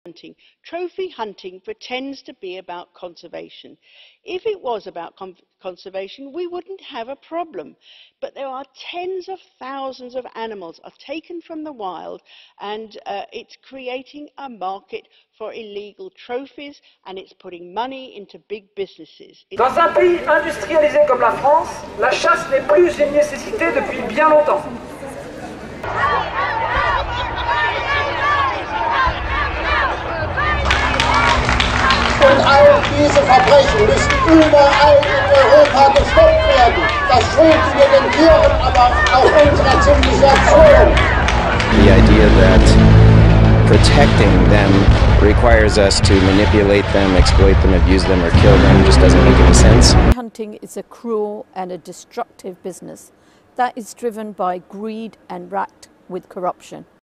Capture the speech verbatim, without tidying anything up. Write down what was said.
hunting. Trophy hunting pretends to be about conservation. If it was about con conservation, we wouldn't have a problem. But there are tens of thousands of animals are taken from the wild, and uh, it's creating a market for illegal trophies, and it's putting money into big businesses. It's Dans un pays industrialisé comme la France, la chasse n'est plus une nécessité depuis bien longtemps. Und all diese Verbrechen müssen überall in Europa gestoppt werden. Das schulden wir den Tieren, aber auch unserer Zivilisation. The idea that protecting them requires us to manipulate them, exploit them, abuse them, or kill them just doesn't make any sense. Hunting is a cruel and a destructive business that is driven by greed and wracked with corruption.